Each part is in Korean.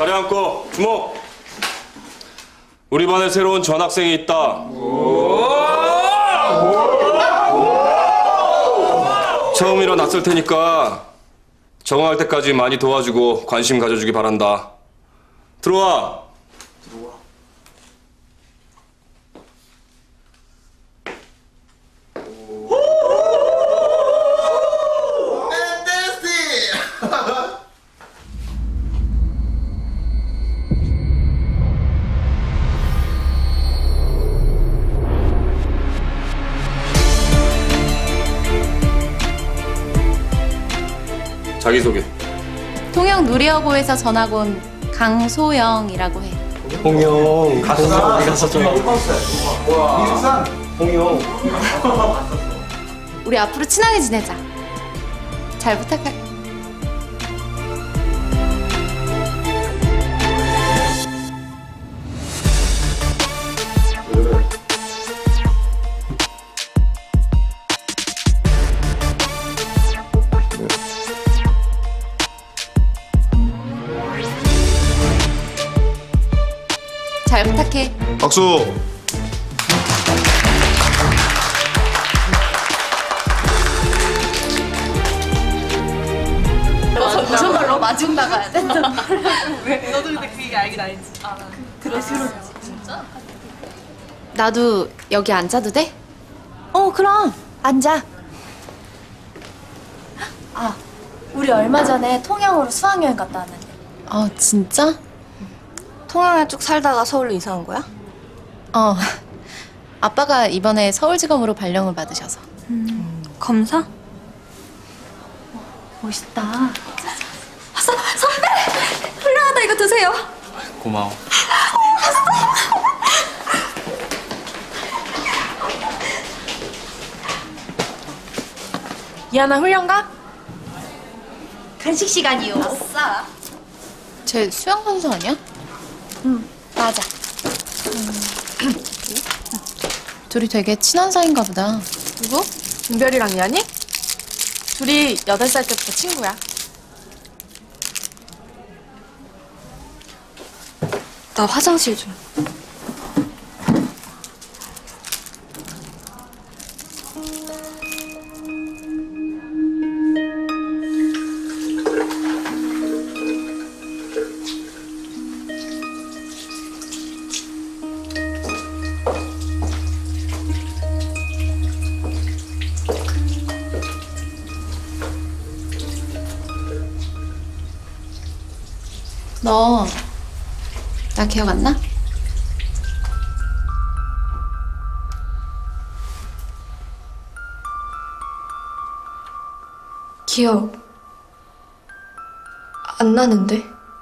자리 앉고 주목. 우리 반에 새로운 전학생이 있다. 처음이라 낯설 테니까 적응할 때까지 많이 도와주고 관심 가져주기 바란다. 들어와. 자기소개. 통영 누리여고에서 전학 온 강소영이라고 해. 홍영 갔었어. 어디 갔었죠? 미숙산 홍영. 우리 앞으로 친하게 지내자. 잘 부탁할게. 잘 부탁해. 박수. 저걸로 마중 나가야 돼. 왜? 너도 근데 그 얘기 알긴 알지. 그래, 진짜? 나도 여기 앉아도 돼? 그럼 앉아. 아, 우리 얼마 전에 통영으로 수학여행 갔다 왔는데. 진짜? 통영에 쭉 살다가 서울로 이사 온 거야? 아빠가 이번에 서울지검으로 발령을 받으셔서. 검사? 멋있다. 선배! 훌륭하다. 이거 드세요. 고마워. 이하나 훈련가? 간식 시간이요. 아싸. 쟤 수영 선수 아니야? 맞아. 둘이 되게 친한 사이인가 보다. 누구? 은별이랑 이하니? 둘이 8살 때부터 친구야. 나 화장실 좀. 너 나 기억 안 나? 기억 안 나는데?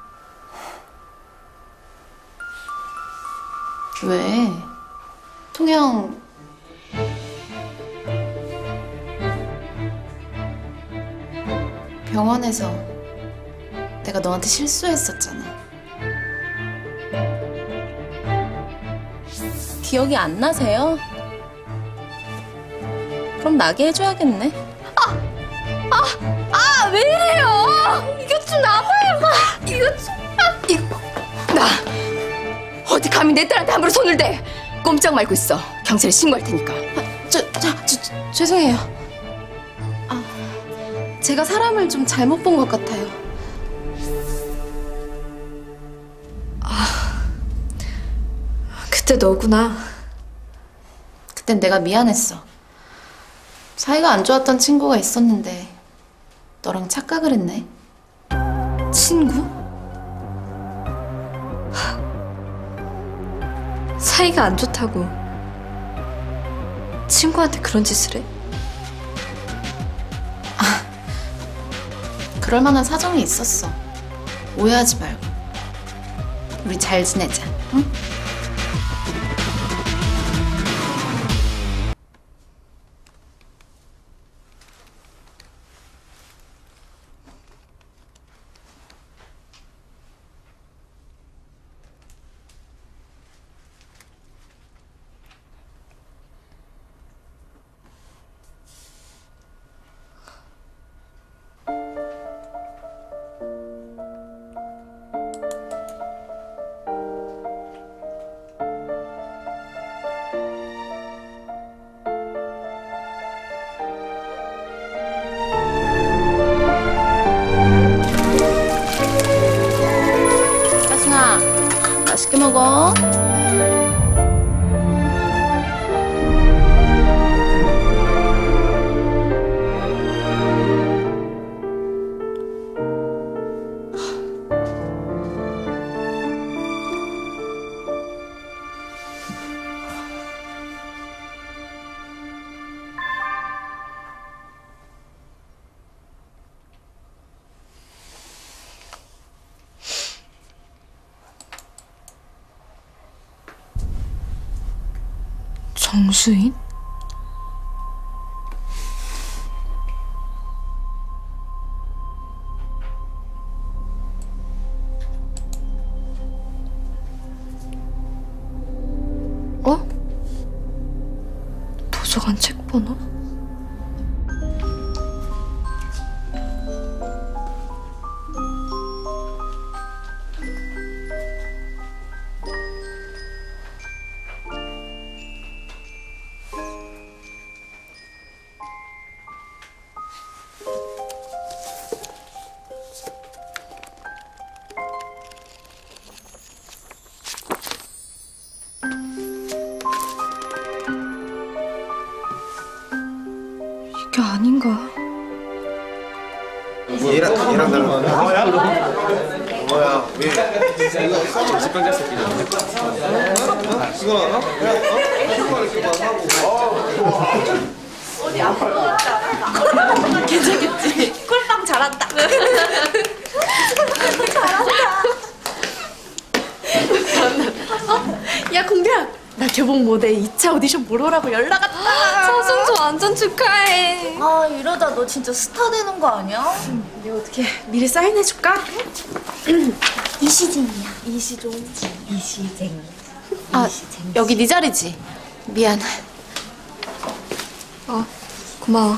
왜? 통영 병원에서 내가 너한테 실수했었잖아. 기억이 안 나세요? 그럼 나게 해줘야겠네. 왜 이래요? 이거 좀 나봐요. 이거 좀. 나 어디 감히 내 딸한테 함부로 손을 대? 꼼짝 말고 있어. 경찰에 신고할 테니까. 죄송해요. 제가 사람을 좀 잘못 본 것 같아요. 그때 너구나. 그땐 내가 미안했어. 사이가 안 좋았던 친구가 있었는데 너랑 착각을 했네. 친구? 사이가 안 좋다고 친구한테 그런 짓을 해? 그럴 만한 사정이 있었어. 오해하지 말고 우리 잘 지내자. 응? 먹어. 정수인? 어? 도서관 책 번호? 이게 아닌가? 얘랑 나랑 뭐야? 왜? 집병자 새끼들. 이거 괜찮겠지? 꿀빵 잘한다. 야 공대야, 나 교복 모델 2차 오디션 보러 오라고 연락 왔다. 서순서 완전 축하해. 아 이러다 너 진짜 스타 되는 거 아니야? 내가 어떻게 미리 사인해줄까? 이시쟁이야. 이시종. 이시쟁이. 아 여기 네 자리지? 미안. 고마워.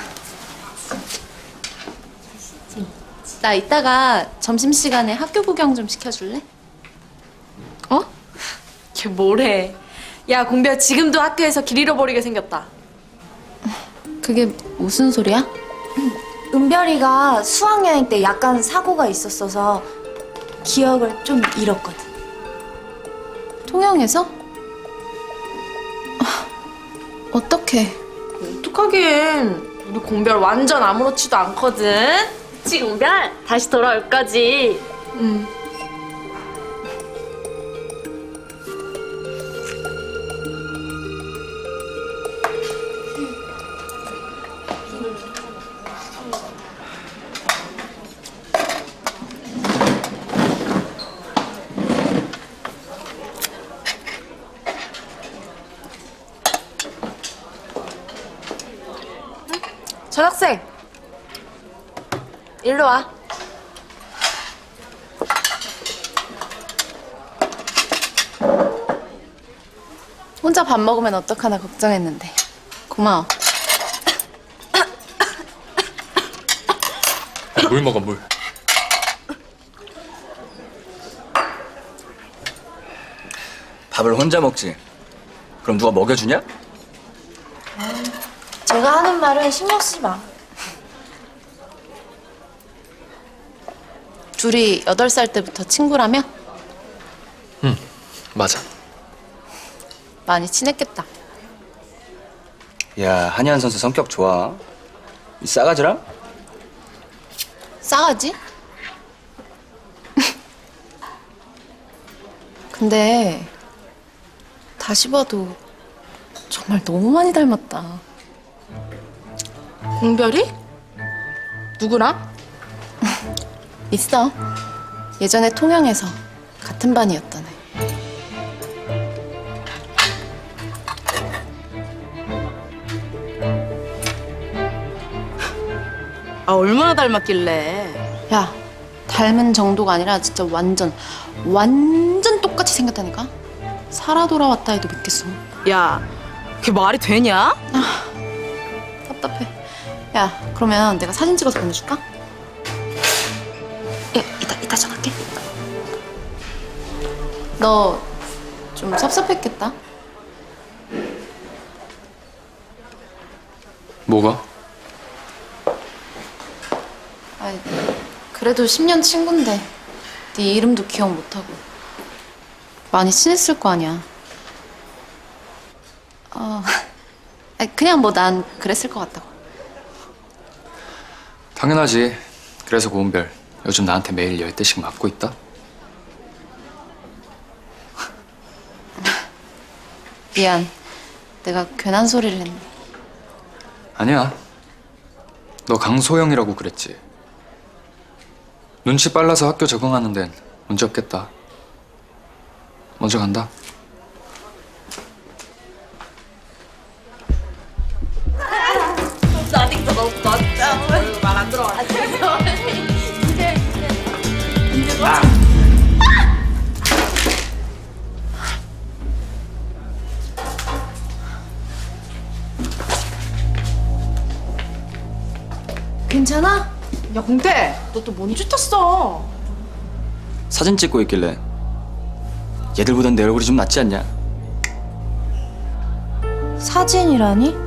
나 이따가 점심시간에 학교 구경 좀 시켜줄래? 어? 걔 뭐래? 야 공대야, 지금도 학교에서 길 잃어버리게 생겼다. 그게 무슨 소리야? 은별이가 수학여행 때 약간 사고가 있었어서 기억을 좀 잃었거든. 통영에서? 어떡해. 어떡하긴, 우리 공별 완전 아무렇지도 않거든. 그치 공별? 다시 돌아올 거지. 응. 전학생, 일로 와. 혼자 밥 먹으면 어떡하나 걱정했는데. 고마워. 물 먹어 물. 밥을 혼자 먹지? 그럼 누가 먹여주냐? 제가 하는 말은 신경 쓰지 마. 둘이 8살 때부터 친구라며? 응 맞아. 많이 친했겠다. 야, 한희안 선수 성격 좋아. 이 싸가지랑? 싸가지? 근데 다시 봐도 정말 너무 많이 닮았다. 공별이? 누구랑? 있어. 예전에 통영에서 같은 반이었던 애. 아 얼마나 닮았길래. 야, 닮은 정도가 아니라 진짜 완전 똑같이 생겼다니까? 살아 돌아왔다 해도 믿겠어. 야, 그게 말이 되냐? 답답해. 야, 그러면 내가 사진 찍어서 보내줄까? 야, 이따 전화할게. 너 좀 섭섭했겠다? 뭐가? 아이, 그래도 10년 친구인데 네 이름도 기억 못하고 많이 친했을 거 아니야. 그냥 뭐 난 그랬을 것 같다고. 당연하지. 그래서 고은별 요즘 나한테 매일 10대씩 맞고 있다? 미안. 내가 괜한 소리를 했네. 아니야. 너 강소영이라고 그랬지. 눈치 빨라서 학교 적응하는 데는 문제 없겠다. 먼저 간다. 괜찮아? 야 공태, 너 또 뭔 짓 했어? 사진 찍고 있길래 얘들보단 내 얼굴이 좀 낫지 않냐? 사진이라니?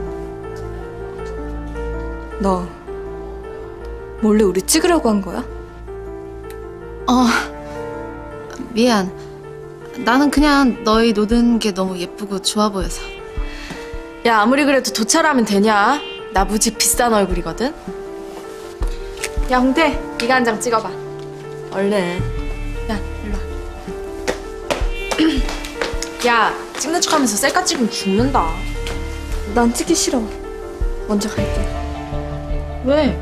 너 몰래 우리 찍으려고 한 거야? 미안. 나는 그냥 너희 노는 게 너무 예쁘고 좋아 보여서. 야 아무리 그래도 도찰하면 되냐? 나 무지 비싼 얼굴이거든. 야 홍태, 네가 한 장 찍어봐. 얼른. 야 일로 와. 야 찍는 척하면서 셀카 찍으면 죽는다. 난 찍기 싫어. 먼저 갈게. 왜?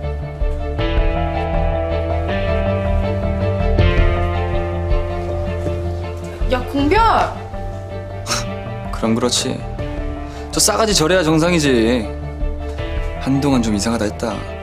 야 공별. 그럼 그렇지. 저 싸가지 저래야 정상이지. 한동안 좀 이상하다 했다.